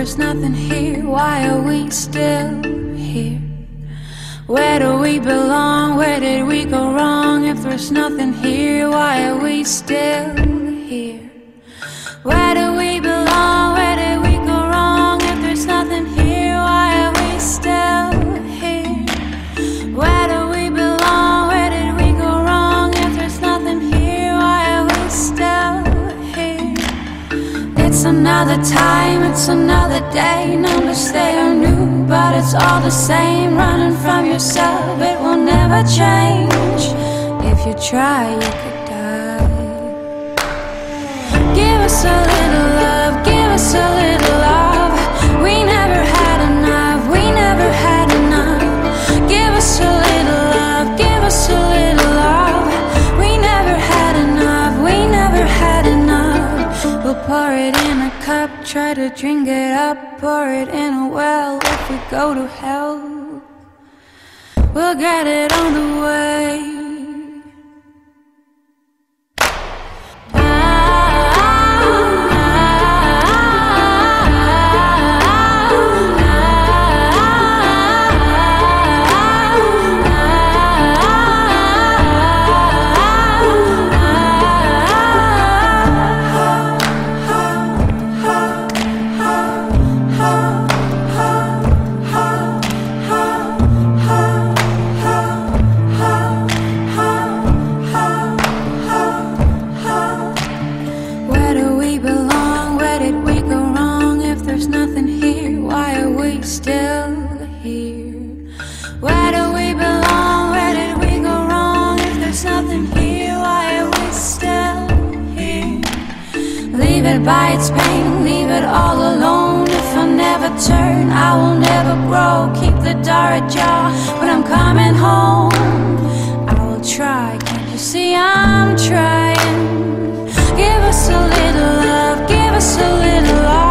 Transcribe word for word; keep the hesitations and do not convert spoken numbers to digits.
there's nothing here, why are we still here? Where do we belong? Where did we go wrong? If there's nothing here, why are we still here? Where do we belong? Where did we go wrong? If there's nothing here, why are we still here? Where do we belong? Where did we go wrong? If there's nothing here, why are we still here? It's another time, it's another day. Numbers, they are new, but it's all the same. Running from yourself, it will never change. If you try, you could die. Give us a little love, give us a little love. We never had enough, we never had enough. Give us a little love, give us a little love. We never had enough, we never had enough. We'll pour it in a cup, try to drink it up. Pour it in a well, if we go to hell, we'll get it on the way. Still here. Where do we belong? Where did we go wrong? If there's nothing here, why are we still here? Leave it by its pain, leave it all alone. If I never turn, I will never grow. Keep the door ajar when I'm coming home. I will try, can't you see I'm trying? Give us a little love, give us a little love.